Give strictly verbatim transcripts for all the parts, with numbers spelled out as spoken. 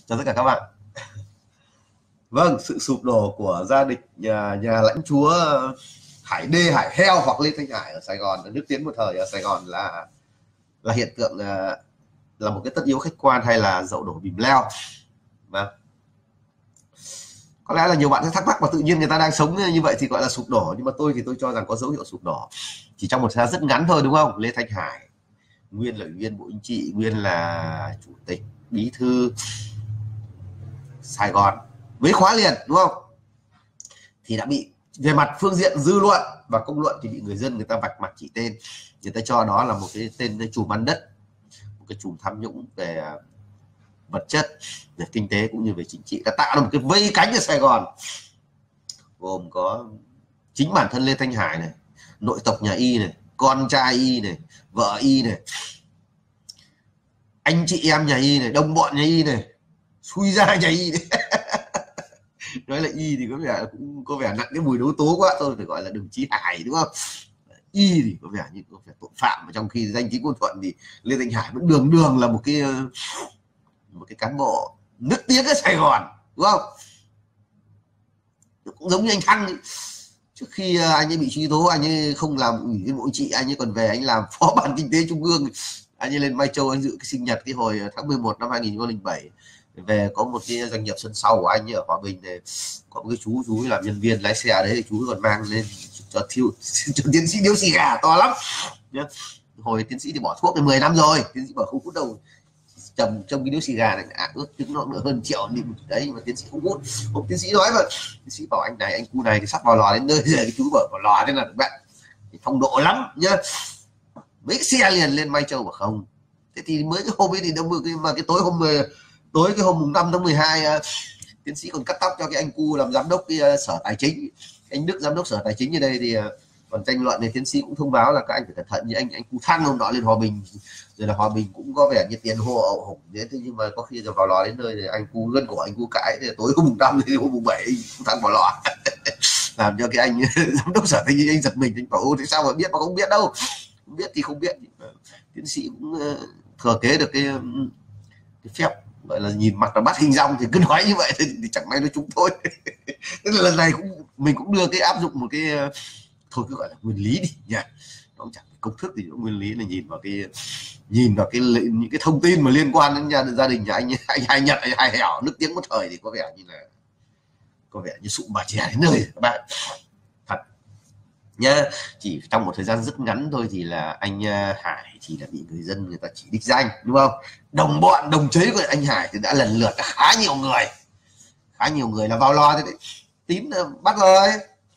Chào tất cả các bạn. Vâng, sự sụp đổ của gia đình nhà, nhà lãnh chúa Hải Đê, Hải Heo hoặc Lê Thanh Hải ở Sài Gòn, nước Tiến một thời ở Sài Gòn là là hiện tượng là, là một cái tất yếu khách quan hay là dậu đổ bìm leo. Vâng. Có lẽ là nhiều bạn sẽ thắc mắc và tự nhiên người ta đang sống như vậy thì gọi là sụp đổ, nhưng mà tôi thì tôi cho rằng có dấu hiệu sụp đổ chỉ trong một thời gian rất ngắn thôi, đúng không? Lê Thanh Hải nguyên là ủy viên Bộ Chính trị, nguyên là chủ tịch bí thư Sài Gòn với khóa liền, đúng không, thì đã bị về mặt phương diện dư luận và công luận thì bị người dân người ta vạch mặt chỉ tên, người ta cho đó là một cái tên chùm ăn đất, một cái chùm tham nhũng về vật chất, về kinh tế cũng như về chính trị, đã tạo ra một cái vây cánh ở Sài Gòn, gồm có chính bản thân Lê Thanh Hải này, nội tộc nhà Y này, con trai Y này, vợ Y này, anh chị em nhà Y này, đồng bọn nhà Y này, xui ra nhà Y này. Nói là Y thì có vẻ cũng có vẻ nặng cái mùi đấu tố quá, tôi phải gọi là đồng chí Hải, đúng không? Y thì có vẻ như có vẻ tội phạm, mà trong khi danh chính ngôn thuận thì Lê Thanh Hải vẫn đường đường là một cái một cái cán bộ nức tiếng ở Sài Gòn, đúng không? Cũng giống như anh Thăng ấy. Trước khi anh ấy bị truy tố, anh ấy không làm ủy viên Bộ Chính trị, anh ấy còn về anh làm phó ban kinh tế trung ương, anh ấy lên Mai Châu anh dự cái sinh nhật cái hồi tháng mười một năm hai nghìn không trăm lẻ bảy, về có một cái doanh nghiệp sân sau của anh ấy ở Hòa Bình này, có một cái chú chú ấy làm nhân viên lái xe đấy, chú còn mang lên cho thiêu cho tiến sĩ điếu xì gà to lắm nhá. Hồi tiến sĩ thì bỏ thuốc đến mười năm rồi, tiến sĩ bảo không hút đâu, trầm trong cái điếu xì gà này à, ước tính nó nữa hơn triệu đi đấy, mà tiến sĩ không hút. Hôm tiến sĩ nói mà tiến sĩ bảo anh này, anh cu này thì sắp vào lò đến nơi rồi, cái chú bảo vào lò thế là bạn phong độ lắm nhá, mấy cái xe liền lên Mai Châu bảo không. Thế thì mới cái hôm ấy thì đông cái mà cái tối hôm tối cái hôm mùng năm tháng mười hai, uh, tiến sĩ còn cắt tóc cho cái anh cu làm giám đốc cái uh, sở tài chính, anh Đức giám đốc sở tài chính như đây, thì uh, còn tranh luận này tiến sĩ cũng thông báo là các anh phải cẩn thận, như anh anh cu Thăng hôm đó lên Hòa Bình, rồi là Hòa Bình cũng có vẻ như tiền hô ẩu hủng thế, nhưng mà có khi rồi vào lò đến nơi thì anh cu gân cổ anh cu cãi, thì tối hôm mùng năm thì hôm mùng bảy cu Thăng vào lò. Làm cho cái anh giám đốc sở tài chính anh giật mình, anh bảo ô thế sao mà biết, mà không biết đâu, không biết thì không biết. Tiến sĩ cũng uh, thừa kế được cái, cái phép gọi là nhìn mặt là bắt hình dong, thì cứ nói như vậy thì, thì chẳng may nó trúng thôi. Thế là lần này cũng mình cũng đưa cái áp dụng một cái thôi cứ gọi là nguyên lý đi nhỉ, nó cũng chẳng công thức thì cũng nguyên lý là nhìn vào cái nhìn vào cái những cái thông tin mà liên quan đến gia, gia đình nhà anh anh Hai Nhật, anh Hai Hẻo nước tiếng một thời, thì có vẻ như là có vẻ như sụm bà chè đến nơi các bạn thật nhá. Chỉ trong một thời gian rất ngắn thôi thì là anh Hải thì đã bị người dân người ta chỉ đích danh, đúng không? Đồng bọn đồng chế của anh Hải thì đã lần lượt khá nhiều người khá nhiều người là vào lò thế đấy. Tín bắt rồi,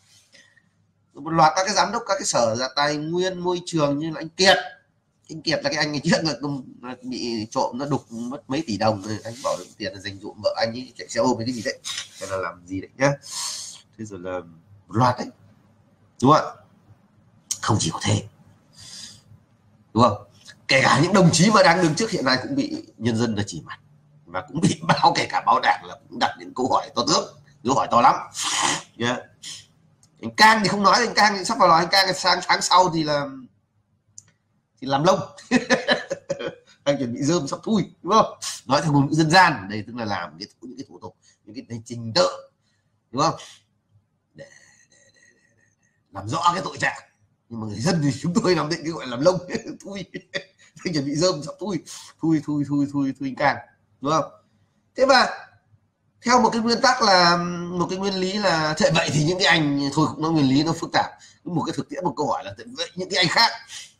một loạt các cái giám đốc các cái sở là tài nguyên môi trường như là anh Kiệt anh Kiệt là cái anh ấy trước là bị trộm nó đục mất mấy tỷ đồng, anh bảo được tiền là dành dụm vợ anh ấy chạy xe ôm cái gì đấy, hay là làm gì đấy nhá. Thế rồi là một loạt đấy, đúng không ạ? Không chỉ có thế, đúng không, kể cả những đồng chí mà đang đứng trước hiện nay cũng bị nhân dân là chỉ mặt, và cũng bị báo, kể cả báo đảng là cũng đặt những câu hỏi to tướng, câu hỏi to lắm nhá. Anh Cang thì không nói, anh Cang thì sắp vào lò, anh Cang sang tháng sau thì là thì làm lông. Anh chuẩn bị rơm sắp thui, đúng không? Nói theo ngôn ngữ dân gian đây, tức là làm cái, những cái thủ tục, những cái trình tự, đúng không, để, để, để, để làm rõ cái tội trạng. Nhưng mà người dân thì chúng tôi làm định cái gọi là làm lông thui. Anh chuẩn bị rơm sắp thui thui thui thui thui thui anh Cang, đúng không? Thế mà theo một cái nguyên tắc là một cái nguyên lý là thế, vậy thì những cái anh thôi cũng nói nguyên lý nó phức tạp, một cái thực tiễn, một câu hỏi là vậy những cái anh khác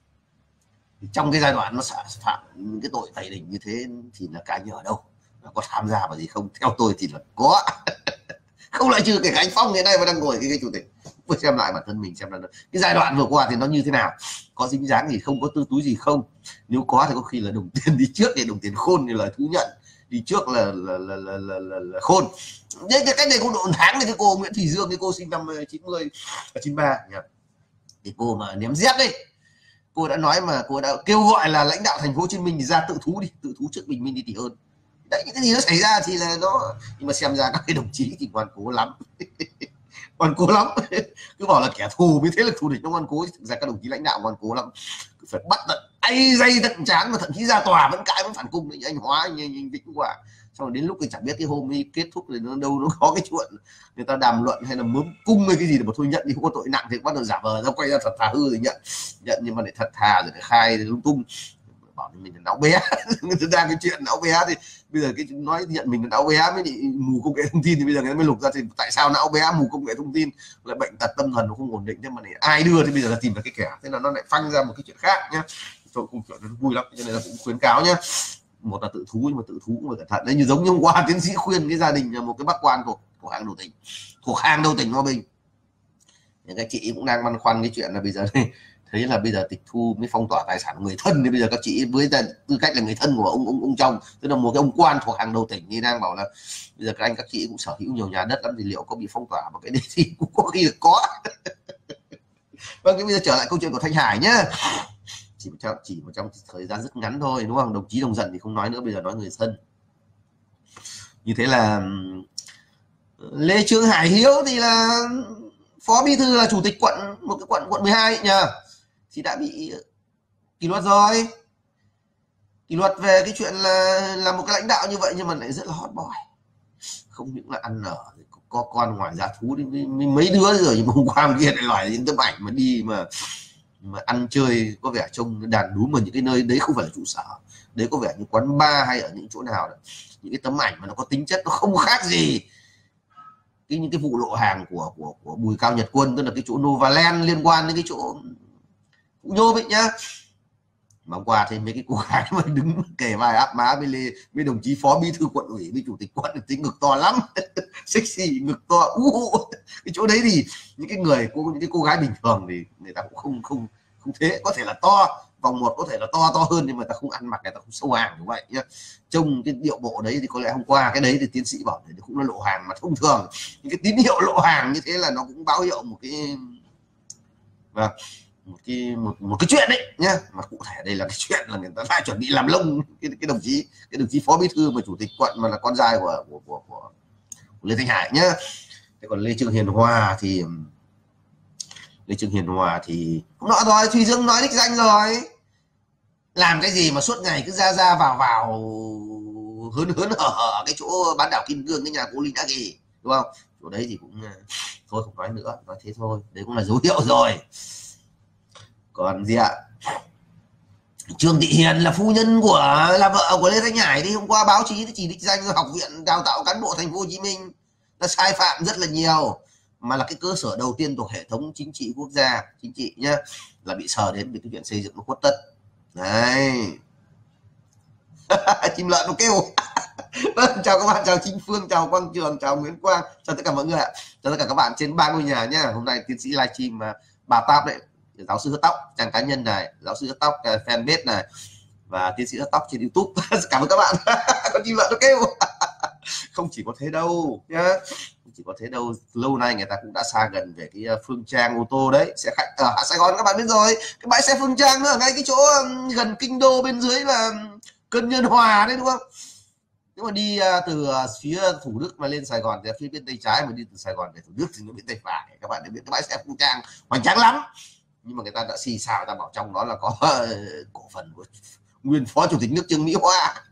trong cái giai đoạn nó xả phạm những cái tội tày đình như thế thì là cái như ở đâu, nó có tham gia vào gì không? Theo tôi thì là có. Không loại trừ kể cả anh Phong hiện nay mà đang ngồi cái, cái chủ tịch, tôi xem lại bản thân mình xem là cái giai đoạn vừa qua thì nó như thế nào, có dính dáng gì không, có tư túi gì không, nếu có thì có khi là đồng tiền đi trước thì đồng tiền khôn như lời thú nhận, đi trước là là là là, là, là, là khôn. Đấy, cái cách này cũng độ tháng thì cái cô Nguyễn Thùy Dương, cái cô sinh năm chín mươi chín ba nhỉ, thì cô mà ném dép đấy, cô đã nói mà cô đã kêu gọi là lãnh đạo thành phố Hồ Chí Minh thì ra tự thú đi, tự thú trước bình minh đi thì hơn. Đấy, những cái gì nó xảy ra thì là nó, nhưng mà xem ra các cái đồng chí thì ngoan cố lắm. Ngoan cố lắm. Cứ bảo là kẻ thù mới thế lực thù địch nó ngoan cố, thực ra các đồng chí lãnh đạo ngoan cố lắm, cứ phải bắt tận ay dây tận chán, mà thậm chí ra tòa vẫn cãi vẫn phản cung. Anh Hóa, anh, anh, anh Vĩnh Hòa xong rồi đến lúc thì chẳng biết cái hôm ấy kết thúc thì nó đâu nó có cái chuyện người ta đàm luận hay là mớm cung hay cái gì để mà thôi nhận đi, không có tội nặng thì bắt đầu giả vờ ra quay ra thật thà hư rồi nhận nhận nhưng mà để thật thà rồi để khai rồi lung tung, bảo mình là não bé. Thực ra cái chuyện não bé thì bây giờ cái nói nhận mình là não bé mới bị mù công nghệ thông tin thì bây giờ người ta mới lục ra thì tại sao não bé mù công nghệ thông tin lại bệnh tật tâm thần nó không ổn định, thế mà để ai đưa thì bây giờ là tìm được cái kẻ, thế là nó lại phanh ra một cái chuyện khác nhá. Tôi không chuyện nó vui lắm cho nên là cũng khuyến cáo nhá, một là tự thú nhưng mà tự thú cũng phải cẩn thận đấy, như giống như hôm qua tiến sĩ khuyên cái gia đình một cái bác quan thuộc thuộc hàng đầu tỉnh thuộc hàng đầu tỉnh Hòa Bình, những cái chị cũng đang băn khoăn cái chuyện là bây giờ thấy là bây giờ tịch thu mới phong tỏa tài sản của người thân thì bây giờ các chị với tư cách là người thân của ông ông ông chồng, tức là một cái ông quan thuộc hàng đầu tỉnh thì đang bảo là bây giờ các anh các chị cũng sở hữu nhiều nhà đất lắm thì liệu có bị phong tỏa một cái đấy thì cũng có khi là có. Vâng, cái bây giờ trở lại câu chuyện của Thanh Hải nhá, chỉ một trong chỉ một trong thời gian rất ngắn thôi đúng không, đồng chí đồng giận thì không nói nữa, bây giờ nói người thân. Như thế là Lê Trương Hải Hiếu thì là phó bí thư là chủ tịch quận một cái quận quận mười hai nhờ thì đã bị kỷ luật rồi, kỷ luật về cái chuyện là là một cái lãnh đạo như vậy nhưng mà lại rất là hot boy, không những là ăn ở có con ngoài giá thú đi mấy đứa rồi, nhưng mà hôm qua kia lại lòi những tấm ảnh mà đi mà mà ăn chơi có vẻ trông đàn đúm ở những cái nơi đấy không phải là trụ sở đấy, có vẻ như quán bar hay ở những chỗ nào đó. Những cái tấm ảnh mà nó có tính chất nó không khác gì cái những cái vụ lộ hàng của của của Bùi Cao Nhật Quân, tức là cái chỗ Novaland liên quan đến cái chỗ Phú Nhôm ấy nhá. Mà hôm qua thì mấy cái cô gái mà đứng kề vai áp má với Lê với đồng chí phó bí thư quận ủy với chủ tịch quận thì tính ngực to lắm. Sexy ngực to u cái chỗ đấy thì những cái người cô những cái cô gái bình thường thì người ta cũng không không không thế, có thể là to vòng một có thể là to to hơn nhưng mà ta không ăn mặc, người ta không sâu hàng như vậy nhá. Trông cái điệu bộ đấy thì có lẽ hôm qua cái đấy thì tiến sĩ bảo thì cũng là lộ hàng, mà thông thường những cái tín hiệu lộ hàng như thế là nó cũng báo hiệu một cái và một cái một, một cái chuyện đấy nhá. Mà cụ thể đây là cái chuyện là người ta lại chuẩn bị làm lông cái, cái đồng chí cái đồng chí phó bí thư và chủ tịch quận mà là con trai của của của, của, của Lê Thanh Hải nhá. Thế còn Lê Trương Hiền Hòa thì Lê Trương Hiền Hòa thì cũng nọ rồi, Thùy Dương nói đích danh rồi, làm cái gì mà suốt ngày cứ ra ra vào vào hớn hớn hở hở cái chỗ bán đảo Kim Cương cái nhà cô Linh Đắc Kỳ đúng không, chỗ đấy thì cũng thôi không nói nữa, nói thế thôi, đấy cũng là dấu hiệu rồi. Còn gì ạ, Trương Thị Hiền là phu nhân của là vợ của Lê Thanh Hải thì hôm qua báo chí chỉ đích danh Học viện Đào tạo Cán bộ Thành phố Hồ Chí Minh là sai phạm rất là nhiều, mà là cái cơ sở đầu tiên thuộc hệ thống chính trị quốc gia chính trị nhá, là bị sờ đến về cái chuyện xây dựng nó khuất tất đấy. Chim lợn nó kêu. Chào các bạn, chào Trinh Phương, chào Quang Trường, chào Nguyễn Quang, chào tất cả mọi người ạ, chào tất cả các bạn trên ba ngôi nhà nhá. Hôm nay tiến sĩ livestream mà bà Táp đấy, giáo sư hớt tóc trang cá nhân này, giáo sư hớt tóc fanpage này và tiến sĩ hớt tóc trên YouTube. Cảm ơn các bạn. Con chim lợn nó kêu. Không chỉ có thế đâu nhá, không chỉ có thế đâu, lâu nay người ta cũng đã xa gần về cái Phương Trang ô tô đấy, xe khách ở Sài Gòn các bạn biết rồi, cái bãi xe Phương Trang ở ngay cái chỗ gần kinh đô bên dưới là Cơn Nhân Hòa đấy đúng không. Nếu mà đi từ phía Thủ Đức mà lên Sài Gòn thì phía bên tay trái, mà đi từ Sài Gòn về Thủ Đức thì nó bên tay phải, các bạn để biết cái bãi xe Phương Trang hoành tráng lắm, nhưng mà người ta đã xì xào, người ta bảo trong đó là có cổ phần của nguyên phó chủ tịch nước Trương Mỹ Hoa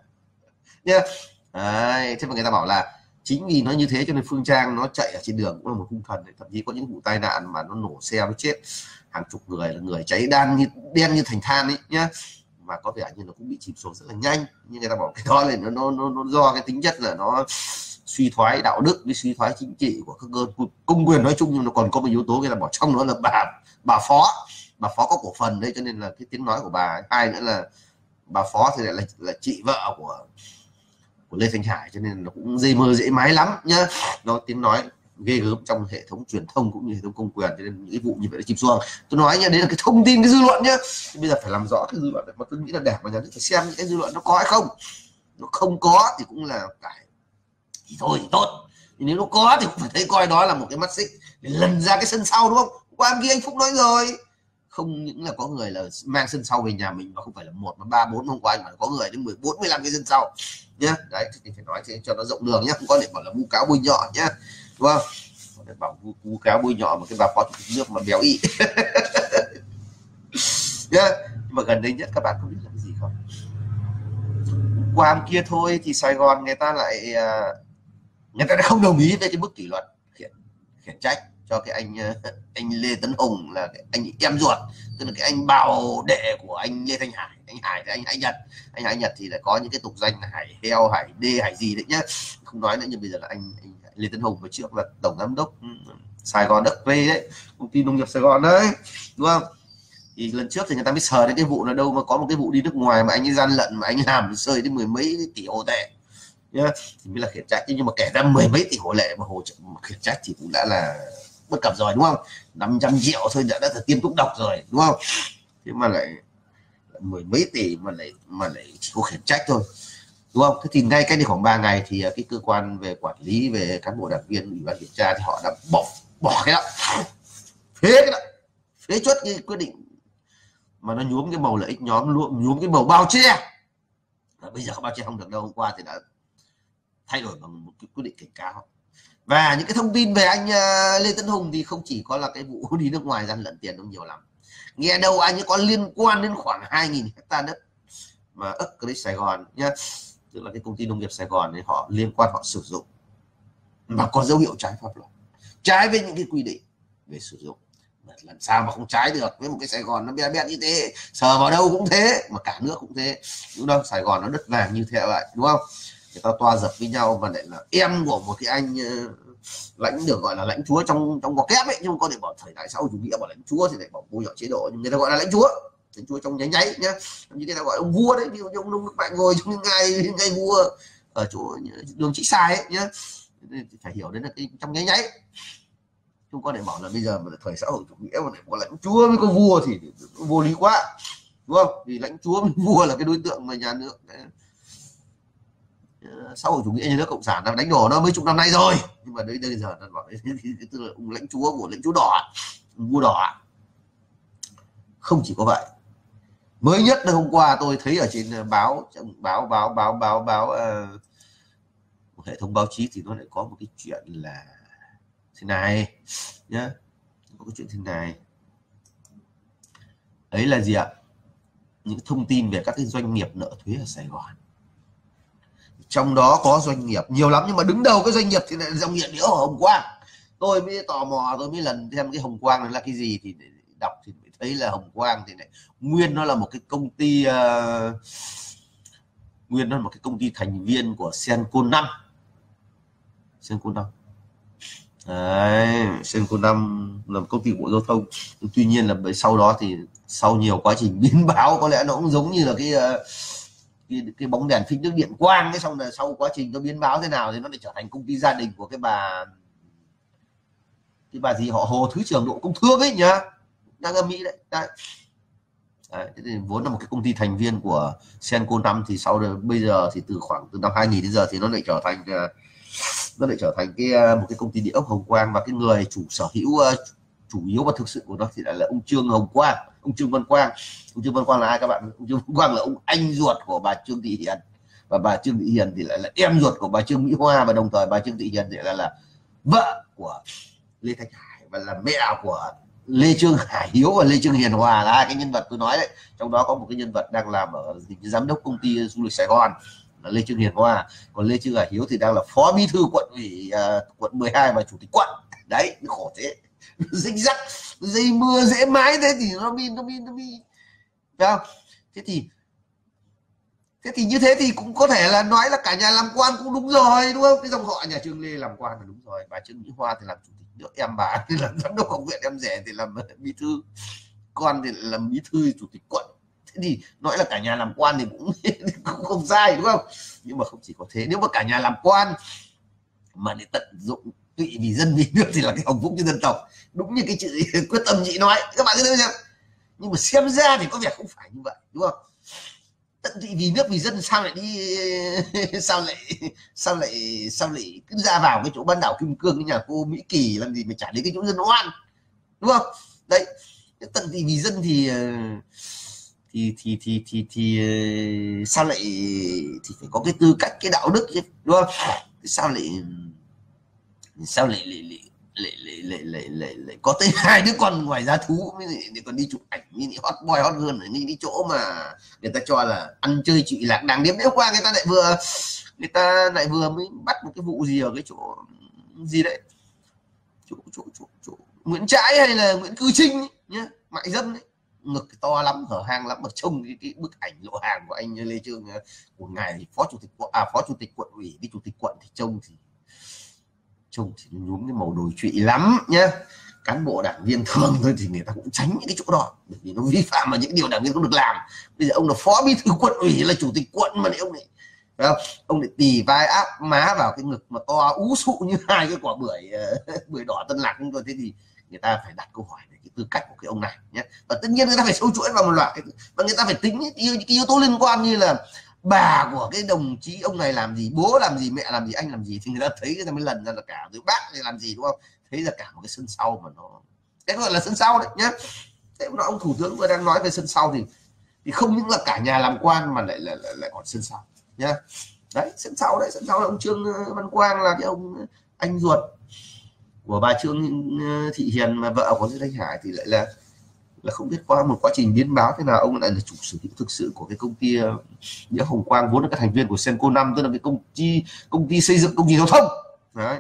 nha. Đấy, thế mà người ta bảo là chính vì nó như thế cho nên Phương Trang nó chạy ở trên đường cũng là một hung thần đấy. Thậm chí có những vụ tai nạn mà nó nổ xe nó chết hàng chục người, là người cháy đen như đen như thành than ấy nhá, mà có vẻ như nó cũng bị chìm xuống rất là nhanh. Nhưng người ta bảo cái đó là nó nó nó, nó do cái tính chất là nó suy thoái đạo đức với suy thoái chính trị của các cơ công quyền nói chung, nhưng nó còn có một yếu tố người ta bảo trong đó là bà bà phó bà phó có cổ phần đấy, cho nên là cái tiếng nói của bà ấy. Hai nữa là bà phó thì lại là, là chị vợ của của Lê Thanh Hải, cho nên nó cũng dây mơ dễ mái lắm nhá, nó tiếng nói ghê gớm trong hệ thống truyền thông cũng như hệ thống công quyền, cho nên những cái vụ như vậy nó chìm xuông. Tôi nói nha, đấy là cái thông tin, cái dư luận nhá, bây giờ phải làm rõ cái dư luận, mà tôi nghĩ là Đảng và Nhà nước phải xem những cái dư luận nó có hay không, nó không có thì cũng là cái thì thôi thì tốt, nhưng nếu nó có thì cũng phải thấy coi đó là một cái mắt xích để lần ra cái sân sau đúng không. Qua kia anh Phúc nói rồi, không những là có người là mang sân sau về nhà mình mà không phải là một mà ba bốn hôm qua anh, mà có người đến mười bốn mười lăm cái sân sau nhá. Đấy thì phải nói thế cho nó rộng đường nhá, không có để bảo là vu cáo bôi nhọ nhá, đúng không, có để bảo vu, vu cáo bôi nhọ một cái bà phó chủ tịch nước mà béo ị. Nhá. Nhưng mà gần đây nhất các bạn có biết là cái gì không, qua hôm kia thôi thì Sài Gòn người ta lại người ta đã không đồng ý với cái mức kỷ luật khiển khiển trách cho cái anh anh Lê Tấn Hùng là cái anh em ruột, tức là cái anh bảo đệ của anh Lê Thanh Hải. Anh Hải thì anh Hải Nhật, anh Hải Nhật thì lại có những cái tục danh là Hải heo, Hải đê, Hải gì đấy nhá, không nói nữa. Nhưng bây giờ là anh, anh Lê Tấn Hùng, và trước là tổng giám đốc Sài Gòn Đất Vê đấy, công ty nông nghiệp Sài Gòn đấy, đúng không? Thì lần trước thì người ta mới sờ đến cái vụ là đâu mà có một cái vụ đi nước ngoài mà anh ấy gian lận mà anh làm rơi đến mười mấy tỷ hồ tệ nhá, thì mới là khiển trách. Nhưng mà kể ra mười mấy tỷ hồ lệ mà hồ khiển trách thì cũng đã là bất cập rồi, đúng không? năm trăm triệu thôi đã đã là tiêm thuốc độc rồi, đúng không? Thế mà lại mười mấy tỷ mà lại mà lại chỉ có khiển trách thôi, đúng không? Thế thì ngay cách đây khoảng ba ngày thì cái cơ quan về quản lý về cán bộ đảng viên, ủy ban kiểm tra thì họ đã bỏ bỏ cái đó, phế cái đó, phế chốt cái quyết định mà nó nhuốm cái màu lợi ích nhóm, nhuốm cái màu bao che. Và bây giờ bao che không được đâu. Hôm qua thì đã thay đổi bằng một cái quyết định cảnh cáo. Và những cái thông tin về anh Lê Tấn Hùng thì không chỉ có là cái vụ đi nước ngoài gian lận tiền không, nhiều lắm. Nghe đâu anh ấy có liên quan đến khoảng hai nghìn hectare đất mà ấp cái Sài Gòn nhá, tức là cái công ty nông nghiệp Sài Gòn thì họ liên quan, họ sử dụng mà có dấu hiệu trái pháp luật, trái với những cái quy định về sử dụng. Làm sao mà không trái được với một cái Sài Gòn nó bé bé như thế, sờ vào đâu cũng thế, mà cả nước cũng thế, đúng không? Sài Gòn nó đất vàng như thế vậy, đúng không? Người ta toa dập với nhau mà lại là em của một cái anh lãnh được gọi là lãnh chúa trong trong ngoặc kép ấy, nhưng có thể bảo thời đại sau chủ nghĩa bảo lãnh chúa thì lại bảo bôi nhọ chế độ, nhưng người ta gọi là lãnh chúa, lãnh chúa trong nháy nháy nhá, như người ta gọi ông vua đấy, ví dụ như ông Nông Đức Mạnh ngồi trong ngay ngay vua ở chỗ đường Chị Sai ấy nhá, phải hiểu đến là cái trong nháy nháy. Chúng có thể bảo là bây giờ mà thời xã hội chủ nghĩa mà lại có lãnh chúa với có vua thì vô lý quá, đúng không? Vì lãnh chúa với vua là cái đối tượng mà nhà nước xã hội chủ nghĩa, nhà nước cộng sản đang đánh đổ nó mấy chục năm nay rồi, nhưng mà đấy bây giờ nó bảo tức là ông lãnh chúa của lãnh chúa đỏ, vua đỏ. Không chỉ có vậy, mới nhất là hôm qua tôi thấy ở trên báo báo báo báo báo báo uh, hệ thống báo chí thì nó lại có một cái chuyện là thế này nhá, có cái chuyện thế này ấy là gì ạ? Những thông tin về các cái doanh nghiệp nợ thuế ở Sài Gòn, trong đó có doanh nghiệp nhiều lắm, nhưng mà đứng đầu cái doanh nghiệp thì lại dòng nghiện đĩa ở Hồng Quang. Tôi mới tò mò, tôi mới lần xem cái Hồng Quang là cái gì thì đọc thì mới thấy là Hồng Quang thì lại nguyên nó là một cái công ty uh, nguyên nó là một cái công ty thành viên của Senco năm, Senco năm đấy, Senco năm là một công ty bộ giao thông. Tuy nhiên là sau đó thì sau nhiều quá trình biến báo, có lẽ nó cũng giống như là cái uh, cái, cái bóng đèn phích nước điện quang, cái xong là sau quá trình nó biến báo thế nào thì nó lại trở thành công ty gia đình của cái bà cái bà gì họ Hồ, Thứ trưởng Bộ Công Thương ấy nhá, đang ở Mỹ đấy. Đấy. Đấy, thì vốn là một cái công ty thành viên của Senco năm, thì sau đó bây giờ thì từ khoảng từ năm hai nghìn đến giờ thì nó lại trở thành nó lại trở thành cái một cái công ty địa ốc Hồng Quang, và cái người chủ sở hữu chủ yếu và thực sự của nó thì lại là ông Trương Hồng Quang, ông Trương Văn Quang. Ông Trương Văn Quang là ai các bạn? Ông Trương Văn Quang là ông anh ruột của bà Trương Thị Hiền, và bà Trương Thị Hiền thì lại là em ruột của bà Trương Mỹ Hoa, và đồng thời bà Trương Thị Hiền thì lại là vợ của Lê Thanh Hải và là mẹ của Lê Trương Hải Hiếu và Lê Trương Hiền Hòa, là hai cái nhân vật tôi nói đấy. Trong đó có một cái nhân vật đang làm ở giám đốc công ty du lịch Sài Gòn là Lê Trương Hiền Hòa, còn Lê Trương Hải Hiếu thì đang là phó bí thư quận ủy uh, quận mười hai và chủ tịch quận. Đấy, khổ thế, dính dắt, dây mưa dễ mái thế thì nó bị nó bị nó bị phải không? Thế thì thế thì như thế thì cũng có thể là nói là cả nhà làm quan cũng đúng rồi, đúng không? Cái dòng họ nhà Trương Lê làm quan là đúng rồi, bà Trương Mỹ Hoa thì làm chủ tịch nước, em bà thì làm giám đốc học viện, em rể thì làm bí thư, con thì làm bí thư chủ tịch quận. Thế thì nói là cả nhà làm quan thì cũng, cũng không sai, đúng không? Nhưng mà không chỉ có thế, nếu mà cả nhà làm quan mà để tận dụng tụy vì dân vì nước thì là cái hồng phúc cho dân tộc, đúng như cái chữ quyết tâm chị nói, các bạn cứ thấy xem. Nhưng mà xem ra thì có vẻ không phải như vậy, đúng không? Tận tụy vì nước vì dân sao lại đi sao lại sao lại sao lại cứ ra vào cái chỗ bán đảo Kim Cương, cái nhà cô Mỹ Kỳ làm gì mà trả đến cái chỗ dân oan, đúng không? Đấy, tận tụy vì dân thì thì thì thì thì, thì sao lại thì phải có cái tư cách, cái đạo đức chứ, đúng không? Sao lại sao lại, lại, lại lại lại lại lại lại, lại có tới hai đứa con ngoài giá thú để còn đi chụp ảnh như hot boy hot girl ở những cái chỗ mà người ta cho là ăn chơi trụy lạc đàng điếm. Nếu qua người ta lại vừa người ta lại vừa mới bắt một cái vụ gì ở cái chỗ gì đấy, chỗ chỗ chỗ, chỗ Nguyễn Trãi hay là Nguyễn Cư Trinh nhá, mại dâm đấy, ngực to lắm, hở hang lắm, mà trông cái, cái bức ảnh lộ hàng của anh Lê Chương của ngài phó chủ tịch à phó chủ tịch quận ủy với chủ tịch quận thì trông thì trông thì nhúm cái màu đồi trụy lắm nhá. Cán bộ đảng viên thường thôi thì người ta cũng tránh những cái chỗ đó bởi vì nó vi phạm vào những điều đảng viên không được làm. Bây giờ ông là phó bí thư quận ủy, là chủ tịch quận mà ông này không? Ông lại tì vai áp má vào cái ngực mà to ú sụ như hai cái quả bưởi bưởi đỏ Tân Lạc chúng tôi. Thế thì người ta phải đặt câu hỏi về cái tư cách của cái ông này nhé. Và tất nhiên người ta phải sâu chuỗi vào một loạt cái, và người ta phải tính những cái yếu tố liên quan như là bà của cái đồng chí ông này làm gì, bố làm gì, mẹ làm gì, anh làm gì, thì người ta thấy người ta mới lần ra là cả rồi bác này làm gì, đúng không? Thấy là cả một cái sân sau mà nó cái gọi là sân sau đấy nhá. Thế mà ông thủ tướng vừa đang nói về sân sau thì thì không những là cả nhà làm quan mà lại lại lại, lại còn sân sau nhá. Đấy, sân sau đấy, sân sau là ông Trương Văn Quang, là cái ông anh ruột của bà Trương Thị Hiền mà vợ của Lê Thanh Hải, thì lại là là không biết qua một quá trình biến báo thế nào ông lại là chủ sở hữu thực sự của cái công ty Nghĩa Hồng Quang, vốn là các thành viên của Senco năm, tức là cái công ty công ty xây dựng công trình giao thông đấy.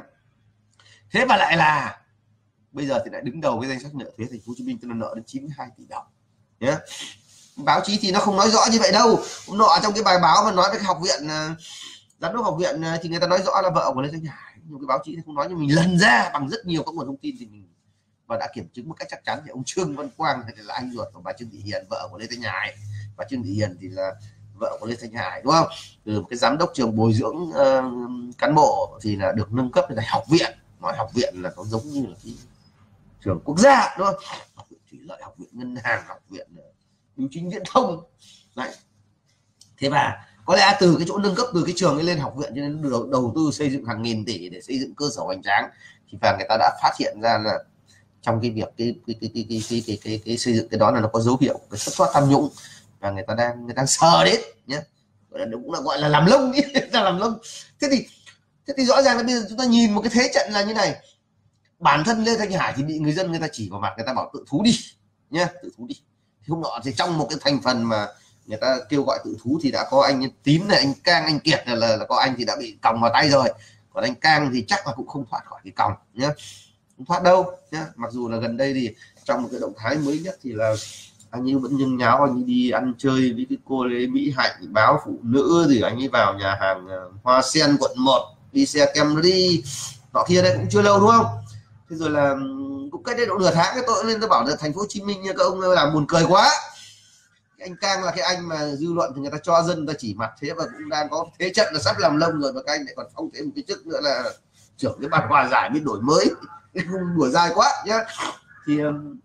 Thế mà lại là bây giờ thì lại đứng đầu cái danh sách nợ thuế thành phố Hồ Chí Minh, tức là nợ đến chín mươi hai tỷ đồng nhé. Báo chí thì nó không nói rõ như vậy đâu. Hôm nọ trong cái bài báo mà nói về cái học viện, giám đốc học viện, thì người ta nói rõ là vợ của Lê Thanh Hải, nhưng cái báo chí không nói, nhưng mình lần ra bằng rất nhiều các nguồn thông tin thì mình và đã kiểm chứng một cách chắc chắn thì ông Trương Văn Quang thì là anh ruột của bà Trương Thị Hiền, vợ của Lê Thanh Hải. Bà Trương Thị Hiền thì là vợ của Lê Thanh Hải, đúng không? Từ một cái giám đốc trường bồi dưỡng uh, cán bộ thì là được nâng cấp thành học viện. Nói học viện là nó giống như là cái trường quốc gia, đúng không? Học viện thủy lợi, học viện ngân hàng, học viện bưu chính viễn thông đấy. Thế và có lẽ từ cái chỗ nâng cấp từ cái trường ấy lên học viện, cho nên đầu, đầu tư xây dựng hàng nghìn tỷ để xây dựng cơ sở hoành tráng, thì và người ta đã phát hiện ra là trong cái việc cái cái cái cái cái cái, cái, cái, cái xây dựng cái đó là nó có dấu hiệu cái thất thoát tham nhũng, và người ta đang người ta sờ đến nhé, gọi là đúng là gọi là làm lông ý, là làm lông. Thế thì thế thì rõ ràng là bây giờ chúng ta nhìn một cái thế trận là như này, bản thân Lê Thanh Hải thì bị người dân người ta chỉ vào mặt, người ta bảo tự thú đi nhé, tự thú đi. Thì hôm nọ thì trong một cái thành phần mà người ta kêu gọi tự thú thì đã có anh Tín này, anh Cang, anh Kiệt là, là, là có anh thì đã bị còng vào tay rồi, còn anh Cang thì chắc là cũng không thoát khỏi cái còng nhé, không thoát đâu nhé. Mặc dù là gần đây thì trong một cái động thái mới nhất thì là anh ấy vẫn nhân nháo, anh ấy đi ăn chơi với cái cô Lê Mỹ Hạnh, báo phụ nữ, thì anh ấy vào nhà hàng Hoa Sen quận một đi xe Camry nọ kia, đây cũng chưa lâu đúng không? Thế rồi là cũng cách đây độ nửa tháng cái tôi lên tôi bảo là thành phố Hồ Chí Minh như các ông làm buồn cười quá. Cái anh Cang là cái anh mà dư luận thì người ta cho dân ta chỉ mặt thế, và cũng đang có thế trận là sắp làm lông rồi, và các anh lại còn phong thêm một cái chức nữa là trưởng cái ban hòa giải biến đổi mới, không đùa dai quá nhá. Thì,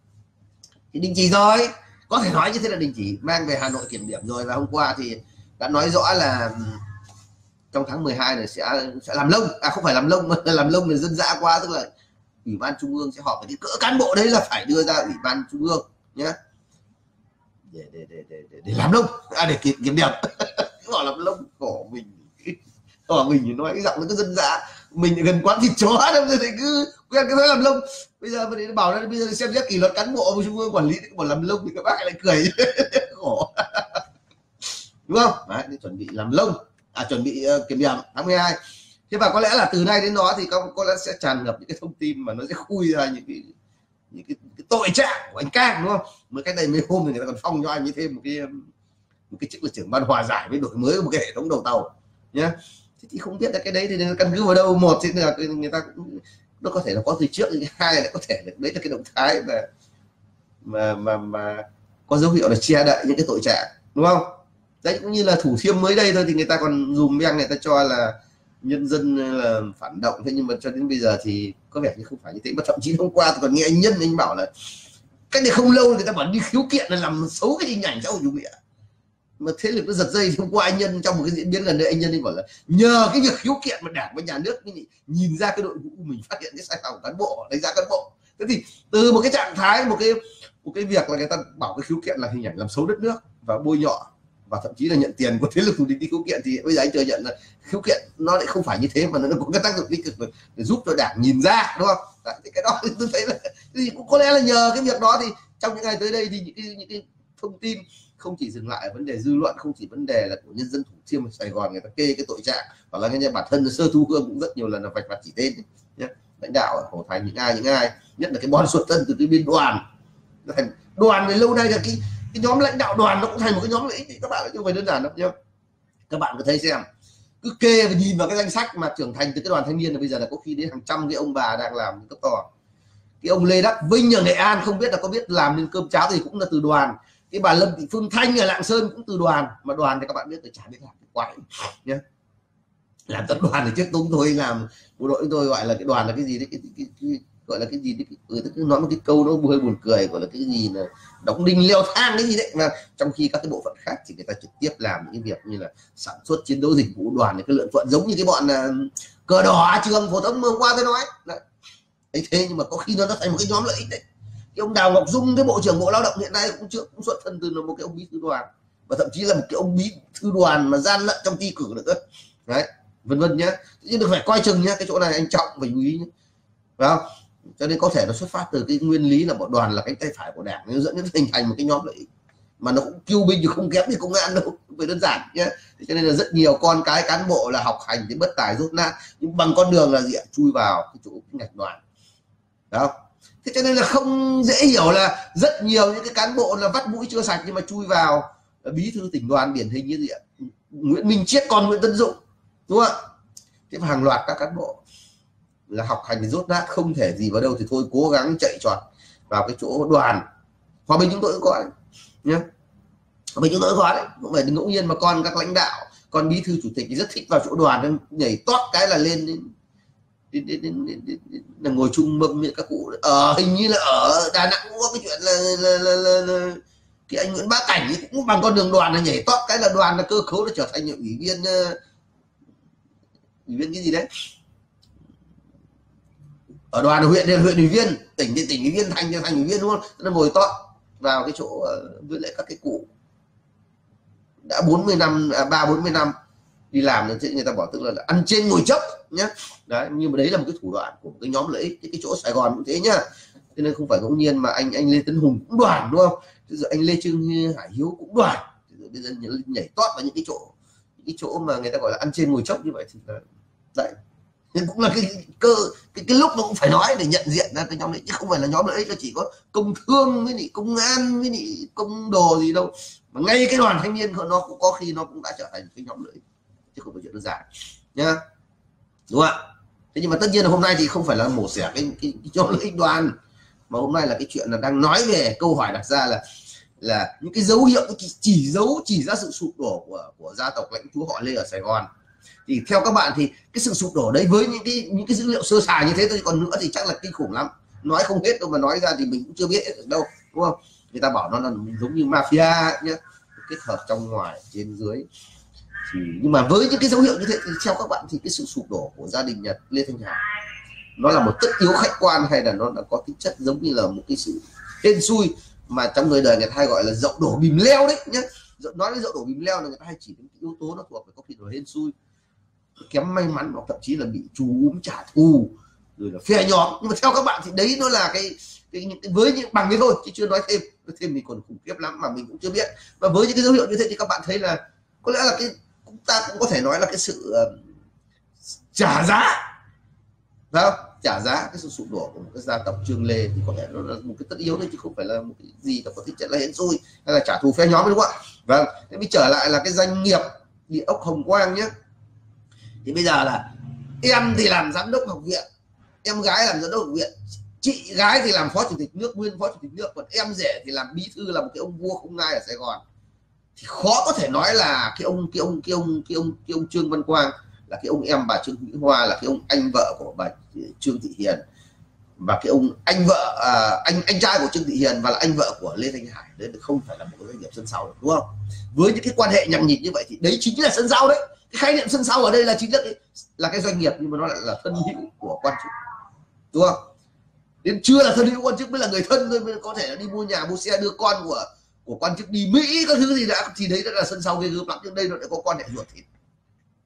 thì đình chỉ rồi, có thể nói như thế là đình chỉ, mang về Hà Nội kiểm điểm rồi, và hôm qua thì đã nói rõ là trong tháng mười hai này sẽ sẽ làm lông, à không phải làm lông mà làm lông là dân dã quá, tức là ủy ban trung ương sẽ họp, cái cỡ cán bộ đấy là phải đưa ra ủy ban trung ương nhé, để để để để để, để làm lông, à để kiểm, kiểm điểm. Gọi làm lông của mình, của mình thì nói cái giọng nó cứ dân dã, mình gần quán thịt chó đâu rồi thì cứ quen cái nói làm lông. Bây giờ mình bảo là bây giờ xem xét kỷ luật cán bộ của trung ương quản lý bảo làm lông thì các bác lại cười. Khổ. Đúng không? Đấy, thì chuẩn bị làm lông, à chuẩn bị uh, kiểm điểm tháng mười hai. Thế và có lẽ là từ nay đến đó thì có, có lẽ sẽ tràn ngập những cái thông tin mà nó sẽ khui ra những cái những cái, cái tội trạng của anh Cang, đúng không? Mới cách đây mấy hôm thì người ta còn phong cho anh ấy thêm một cái một cái chức là trưởng ban hòa giải với đổi mới một cái hệ thống đầu tàu nhé. Thế thì không biết là cái đấy thì căn cứ vào đâu, một thì là người ta cũng nó có thể là có từ trước, hai là có thể là đấy là cái động thái mà mà mà mà có dấu hiệu là che đậy những cái tội trạng, đúng không? Đấy, cũng như là Thủ Thiêm mới đây thôi thì người ta còn dùm beng, người ta cho là nhân dân là phản động, thế nhưng mà cho đến bây giờ thì có vẻ như không phải như thế. Mà thậm chí hôm qua tôi còn nghe anh Nhân anh bảo là cách đây không lâu người ta bảo đi khiếu kiện là làm xấu cái hình ảnh xã hội chủ nghĩa, mà thế lực nó giật dây. Thì hôm qua anh Nhân trong một cái diễn biến gần đây anh Nhân đi bảo là nhờ cái việc khiếu kiện mà Đảng và Nhà nước nhìn ra cái đội ngũ mình phát hiện cái sai phạm của cán bộ, đánh giá cán bộ. Thế thì từ một cái trạng thái một cái một cái việc là người ta bảo cái khiếu kiện là hình ảnh làm xấu đất nước và bôi nhọ và thậm chí là nhận tiền của thế lực thù địch đi khiếu kiện, thì bây giờ anh thừa nhận là khiếu kiện nó lại không phải như thế, mà nó có cái tác dụng tích cực để giúp cho Đảng nhìn ra, đúng không? Đấy, thì cái đó thì tôi thấy là thì cũng có lẽ là nhờ cái việc đó thì trong những ngày tới đây thì những cái, những cái thông tin không chỉ dừng lại ở vấn đề dư luận, không chỉ vấn đề là của nhân dân Thủ Thiêm ở Sài Gòn người ta kê cái tội trạng, hoặc là cái bản thân Sơ Thu Hương cũng rất nhiều lần là vạch mặt chỉ tên nhé, lãnh đạo ở Hồ Thành những ai những ai nhất là cái bọn xuất thân từ cái biên đoàn. Đoàn này lâu nay là cái cái nhóm lãnh đạo đoàn nó cũng thành một cái nhóm lợi ích, các bạn không phải đơn giản đâu nhá. Các bạn cứ thấy xem, cứ kê và nhìn vào cái danh sách mà trưởng thành từ cái đoàn thanh niên là bây giờ là có khi đến hàng trăm cái ông bà đang làm cấp to. Cái ông Lê Đắc Vinh ở Nghệ An không biết là có biết làm nên cơm cháo thì cũng là từ đoàn. Cái bà Lâm Thị Phương Thanh ở Lạng Sơn cũng từ đoàn, mà đoàn thì các bạn biết tôi chả biết làm cái quái nhé. Làm tập đoàn thì trước tôi tôi làm bộ đội tôi gọi là cái đoàn là cái gì đấy, cái, cái, cái, cái gọi là cái gì đấy, cái, cái, nói một cái câu nó hơi buồn cười, gọi là cái gì là đóng đinh leo thang cái gì đấy, mà trong khi các cái bộ phận khác thì người ta trực tiếp làm những cái việc như là sản xuất chiến đấu dịch vụ. Đoàn này cái lượng phận giống như cái bọn uh, cờ đỏ trường phổ thông hôm qua tôi nói đấy. Ấy thế nhưng mà có khi nó thành một cái nhóm lợi ích đấy. Cái ông Đào Ngọc Dung, cái bộ trưởng Bộ Lao động hiện nay cũng trước cũng xuất thân từ một cái ông bí thư đoàn, và thậm chí là một cái ông bí thư đoàn mà gian lận trong thi cử nữa đấy, vân vân nhá. Nhưng được phải coi chừng nhá, cái chỗ này anh Trọng phải chú ý nhé, phải không? Cho nên có thể nó xuất phát từ cái nguyên lý là bọn đoàn là cánh tay phải của Đảng, nó dẫn đến hình thành một cái nhóm lợi ích mà nó cũng kiêu binh thì không kém thì công an đâu, không phải đơn giản nhé. Cho nên là rất nhiều con cái cán bộ là học hành thì bất tài rốt nát, nhưng bằng con đường là gì ạ? Chui vào cái chỗ cái ngạch đoàn đó. Thế cho nên là không dễ hiểu là rất nhiều những cái cán bộ là vắt mũi chưa sạch nhưng mà chui vào bí thư tỉnh đoàn điển hình như gì ạ? Nguyễn Minh Chiết con Nguyễn Tân Dũng, đúng không ạ? Thế hàng loạt các cán bộ là học hành thì rốt nát, không thể gì vào đâu thì thôi cố gắng chạy trọt vào cái chỗ đoàn. Hòa Bình chúng tôi cũng có đấy nhé, Hòa Bình chúng tôi cũng có đấy, cũng phải ngẫu nhiên mà con các lãnh đạo, con bí thư chủ tịch thì rất thích vào chỗ đoàn, nhảy tót cái là lên đến, đến, đến, đến, đến, đến, đến là ngồi chung mâm với các cụ. Ở hình như là ở Đà Nẵng cũng có cái chuyện là, là, là, là, là cái anh Nguyễn Bá Cảnh cũng bằng con đường đoàn là nhảy tót cái là đoàn là cơ cấu là trở thành ủy viên ủy viên cái gì đấy ở đoàn ở huyện, huyện ủy viên, tỉnh thì tỉnh ủy viên, thành thành ủy viên, đúng không? Nó ngồi tót vào cái chỗ với lại các cái cụ đã bốn mươi năm, à, ba bốn mươi năm đi làm nên người ta bảo tức là, là ăn trên ngồi chấp nhé. Đấy, nhưng mà đấy là một cái thủ đoạn của một cái nhóm lợi ích. Cái, cái chỗ Sài Gòn cũng thế nhá, cho nên không phải ngẫu nhiên mà anh anh Lê Tấn Hùng cũng đoàn, đúng không? Bây giờ anh Lê Trương Hải Hiếu cũng đoàn. Bây giờ nhảy tót vào những cái chỗ những cái chỗ mà người ta gọi là ăn trên ngồi chấp như vậy thì là đấy, nhưng cũng là cái cơ cái cái lúc nó cũng phải nói để nhận diện ra cái nhóm đấy, chứ không phải là nhóm lợi ích là chỉ có công thương với lại công an với lại công đồ gì đâu, mà ngay cái đoàn thanh niên nó cũng có khi nó cũng đã trở thành cái nhóm lợi ích, chứ không phải chuyện đơn giản nhá, đúng không ạ? Thế nhưng mà tất nhiên là hôm nay thì không phải là mổ xẻ cái cái, cái nhóm lợi ích đoàn, mà hôm nay là cái chuyện là đang nói về câu hỏi đặt ra là là những cái dấu hiệu, cái chỉ dấu chỉ ra sự sụp đổ của của gia tộc lãnh chúa họ Lê ở Sài Gòn. Thì theo các bạn thì cái sự sụp đổ đấy với những cái những cái dữ liệu sơ sài như thế thôi, còn nữa thì chắc là kinh khủng lắm, nói không hết đâu, mà nói ra thì mình cũng chưa biết hết được đâu, đúng không? Người ta bảo nó là giống như mafia nhé, kết hợp trong ngoài trên dưới. Thì nhưng mà với những cái dấu hiệu như thế thì theo các bạn thì cái sự sụp đổ của gia đình nhà Lê Thanh Hải nó là một tất yếu khách quan, hay là nó đã có tính chất giống như là một cái sự hên xui mà trong người đời người ta hay gọi là dậu đổ bìm leo đấy nhé. Nói đến dậu đổ bìm leo là người ta hay chỉ đến cái yếu tố nó thuộc về có khi là hên xui, kém may mắn, hoặc thậm chí là bị chú úm trả thù rồi là phe nhóm. Nhưng mà theo các bạn thì đấy nó là cái, cái, cái với những bằng thế thôi chứ chưa nói thêm, nói thêm thì còn khủng khiếp lắm mà mình cũng chưa biết. Và với những cái dấu hiệu như thế thì các bạn thấy là có lẽ là cái chúng ta cũng có thể nói là cái sự uh, trả giá, phải không? Trả giá cái sự sụp đổ của một cái gia tộc Trương Lê thì có thể nó là một cái tất yếu thôi, chứ không phải là một cái gì là có tính chất là hên xui hay là trả thù phe nhóm, đúng không ạ? Vâng, thế mới trở lại là cái doanh nghiệp Địa ốc Hồng Quang nhé. Thì bây giờ là em thì làm giám đốc học viện, em gái làm giám đốc học viện, chị gái thì làm phó chủ tịch nước, nguyên phó chủ tịch nước, còn em rể thì làm bí thư, là một cái ông vua không ai ở Sài Gòn. Thì khó có thể nói là cái ông cái ông cái ông cái ông cái ông Trương Văn Quang là cái ông em bà Trương Mỹ Hoa, là cái ông anh vợ của bà Trương Thị Hiền, và cái ông anh vợ à, anh anh trai của Trương Thị Hiền và là anh vợ của Lê Thanh Hải, đấy không phải là một doanh nghiệp sân sau được, đúng không? Với những cái quan hệ nhằng nhịt như vậy thì đấy chính là sân sau đấy. Cái khái niệm sân sau ở đây là chính là cái, là cái doanh nghiệp, nhưng mà nó lại là thân hữu của quan chức, đúng không? Đến chưa là thân hữu quan chức mới là người thân thôi, mới có thể là đi mua nhà mua xe đưa con của của quan chức đi Mỹ các thứ gì đã, thì đấy đã là sân sau ghê gớm lắm. Nhưng đây nó lại có quan hệ ruột thịt,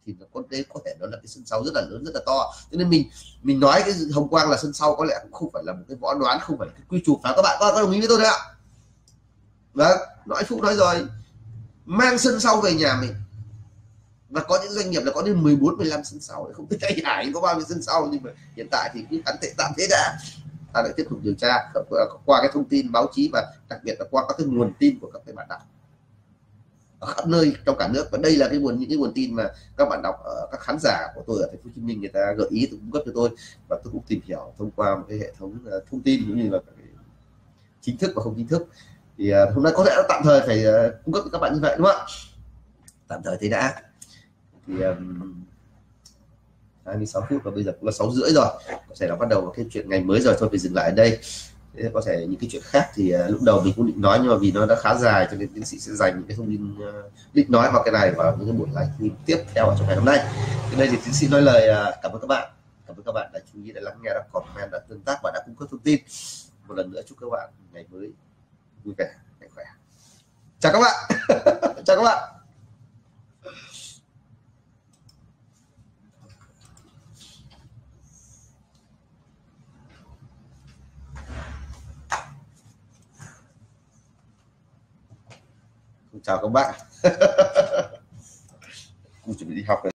thì nó có đấy có thể nó là cái sân sau rất là lớn, rất là to. Cho nên mình mình nói cái Hồng Quang là sân sau có lẽ cũng không phải là một cái võ đoán, không phải cái quy chụp. Và các bạn có, có đồng ý với tôi đấy ạ? Vâng, nói Phúc nói rồi, mang sân sau về nhà mình. Và có những doanh nghiệp là có đến mười bốn mười lăm sân sau, không biết anh Hải có bao nhiêu sân sau, nhưng mà hiện tại thì cứ gắn tệ tạm thế đã, ta lại tiếp tục điều tra qua cái thông tin báo chí và đặc biệt là qua các cái nguồn tin của các cái bạn đọc ở khắp nơi trong cả nước. Và đây là cái nguồn những cái nguồn tin mà các bạn đọc ở các khán giả của tôi ở thành phố Hồ Chí Minh người ta gợi ý, tôi cung cấp cho tôi, và tôi cũng tìm hiểu thông qua một cái hệ thống thông tin cũng như là chính thức và không chính thức. Thì uh, hôm nay có lẽ tạm thời phải uh, cung cấp cho các bạn như vậy, đúng không ạ? Tạm thời thế đã. Thì um, hai mươi sáu phút và bây giờ cũng là sáu rưỡi rồi, có thể là bắt đầu cái chuyện ngày mới rồi, thôi phải dừng lại ở đây. Thế có thể những cái chuyện khác thì uh, lúc đầu mình cũng định nói, nhưng mà vì nó đã khá dài cho nên tiến sĩ sẽ dành những cái thông tin uh, định nói vào cái này vào những cái buổi live tiếp theo ở trong ngày hôm nay. Cái đây thì tiến sĩ nói lời uh, cảm ơn các bạn, cảm ơn các bạn đã chú ý, đã lắng nghe, đã comment, đã tương tác và đã cung cấp thông tin. Một lần nữa chúc các bạn ngày mới vui vẻ, mạnh khỏe. Chào các bạn. Chào các bạn. Chào các bạn. Cũng chuẩn bị đi học rồi.